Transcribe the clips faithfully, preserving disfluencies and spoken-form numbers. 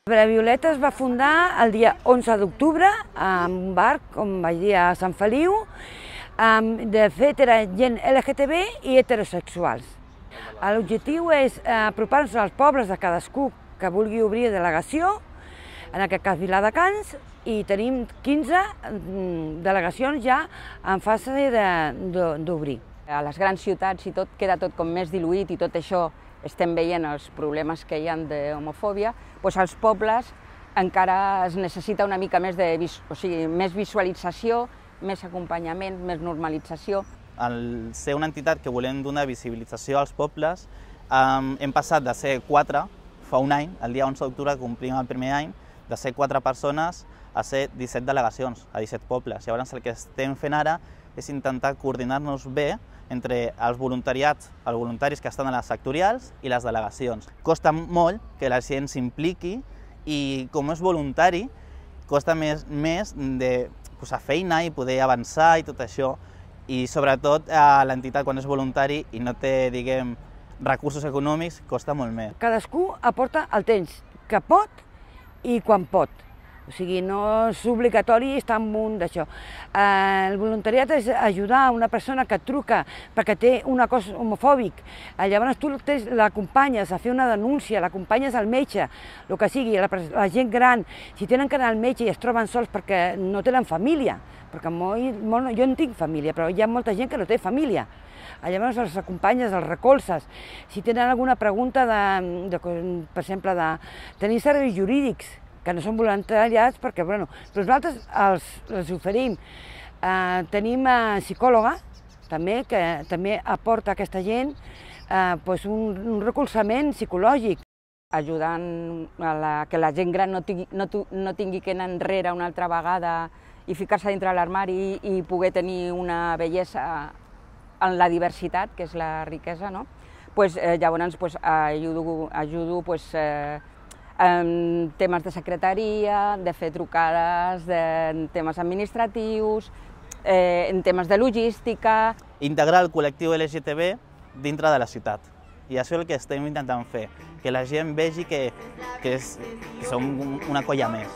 La Violeta es va fundar el dia onze d'octubre en un bar, com vaig dir, a Sant Feliu. De fet, era gent L G T B i heterosexuals. L'objectiu és apropar-nos als pobles de cadascú que vulgui obrir delegació, en aquest cas Viladecans, i tenim quinze delegacions ja en fase d'obrir. A les grans ciutats i tot queda tot com més diluït i tot això estem veient els problemes que hi ha d'homofòbia, doncs als pobles encara es necessita una mica més de o sigui, més visualització, més acompanyament, més normalització. Al ser una entitat que volem donar visibilització als pobles, hem passat de ser quatre, fa un any, el dia onze d'octubre complim el primer any, de ser quatre persones a ser disset delegacions, a disset pobles. Llavors el que estem fent ara és intentar coordinar-nos bé entre els voluntariats, els voluntaris que estan a les sectorials i les delegacions. Costa molt que la gent s'impliqui i com és voluntari costa més, més de posar feina i poder avançar i tot això. I sobretot a l'entitat quan és voluntari i no té, diguem, recursos econòmics, costa molt més. Cadascú aporta el temps que pot i quan pot. O sigui, no és obligatori estar en un d'això. El voluntariat és ajudar a una persona que et truca perquè té un cos homofòbic. Llavors tu l'acompanyes a fer una denúncia, l'acompanyes al metge, el que sigui, la, la gent gran, si tenen que anar al metge i es troben sols perquè no tenen família, perquè molt, molt, jo no tinc família, però hi ha molta gent que no té família. Llavors els acompanyes, els recolzes. Si tenen alguna pregunta, de, de, per exemple, de tenir serveis jurídics, que no són voluntariats, perquè bueno, nosaltres els, els oferim. Eh, tenim eh, psicòloga, també, que també aporta a aquesta gent eh, pues un, un recolzament psicològic. Ajudant a la, que la gent gran no tingui, no, no tingui que anar enrere una altra vegada i ficar-se dintre l'armari i, i poder tenir una bellesa en la diversitat, que és la riquesa, no? Pues, eh, llavors pues, ajudo, ajudo pues, eh, en temes de secretaria, de fer trucades, de, en temes administratius, eh, en temes de logística. Integrar el col·lectiu L G T B dintre de la ciutat. I això és el que estem intentant fer, que la gent vegi que, que, és, que som una colla més.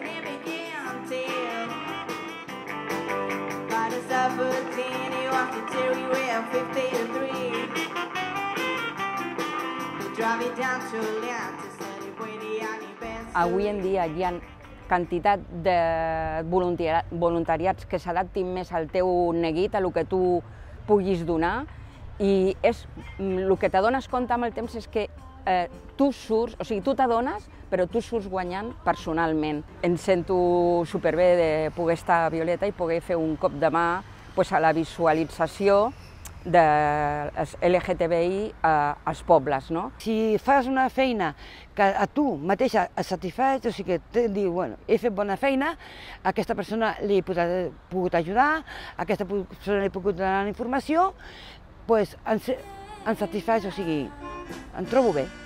Avui en dia hi ha quantitat de voluntariats que s'adaptin més al teu neguit, a el que tu puguis donar, i és, el que t'adones compte amb el temps és que eh, tu surts, o sigui, tu t'adones, però tu surts guanyant personalment. Em sento superbé de poder estar a Violeta i poder fer un cop de mà pues, a la visualització de L G T B I als pobles. No? Si fas una feina que a tu mateixa et satisfeix, o sigui que et diu, bueno, he fet bona feina, a aquesta persona li he pogut ajudar, a aquesta persona li he pogut donar informació, doncs em satisfeix, o sigui, em trobo bé.